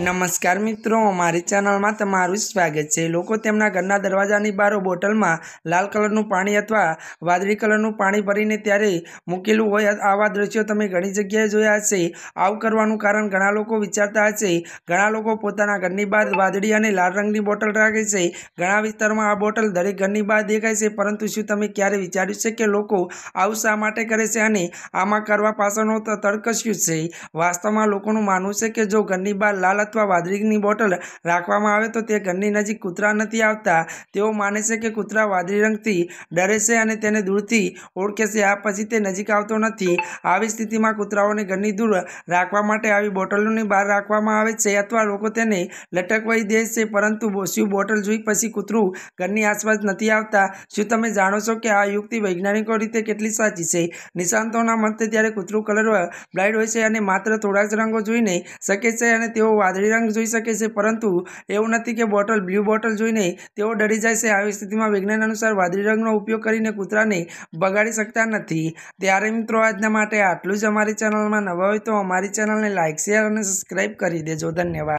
नमस्कार मित्रों, अमारी चेनल में तमारुं स्वागत है। लोग तेमना घरना दरवाजानी बहार बोटल में लाल कलरनुं पाणी अथवा वादળી कलरनुं पाणी भरीने त्यारे मूकेलुं होय आवा दृश्यो तमे घणी जग्याए जोया हशे। आवुं करवानुं कारण घणा लोको विचारता हशे। घणा लोको पोताना घरनी बहार वादળી अने लाल रंगनी बोटल राखे छे। घणा विस्तारमां आ बोटल दरेक घरनी बहार देखाय छे, परंतु शुं तमे क्यारे विचार्युं छे के लोको आवुं शा माटे करे छे अने आमां करवा पाछळनो तर्क शुं छे? वास्तवमां लोकोनुं मानवुं छे के जो घरनी बहार लाल अथवा वादળીની બોટલ રાખવામાં આવે તો તે ઘરની નજીક કૂતરા નથી આવતા। તેઓ માને છે કે કૂતરા વાદળી રંગથી ડરે છે અને તેને દૂરથી ઓળખે છે, આ પછી તે નજીક આવતો નથી। આવી સ્થિતિમાં કૂતરાઓને ઘરની દૂર રાખવા માટે આવી બોટલોની બહાર રાખવામાં આવે છે અથવા લોકો તેને લટકવાઈ દે છે। પરંતુ શું બોટલ જોઈ પછી કૂતરું ઘરની આસપાસ નથી આવતા? શું તમે જાણો છો કે આ યુક્તિ વૈજ્ઞાનિક રીતે કેટલી સાચી છે? નિષ્ણાતોના મતે ત્યારે કૂતરું કલર બ્લાઇન્ડ હોય છે અને માત્ર થોડા જ રંગો જોઈને શકે છે અને તેઓ વાદળી रंग જોઈ શકે છે, પરંતુ એવું નથી કે બોટલ બ્લુ બોટલ જોઈને તેઓ ડરી જાય છે। આવી સ્થિતિમાં વિજ્ઞાન અનુસાર વાદળી રંગનો ઉપયોગ કરીને કૂતરાને બગાડી શકતા નથી। ત્યારે મિત્રો આજના માટે આટલું જ। અમારી ચેનલમાં નવા હોય તો અમારી ચેનલને લાઇક, શેર અને સબસ્ક્રાઇબ કરી દેજો। ધન્યવાદ।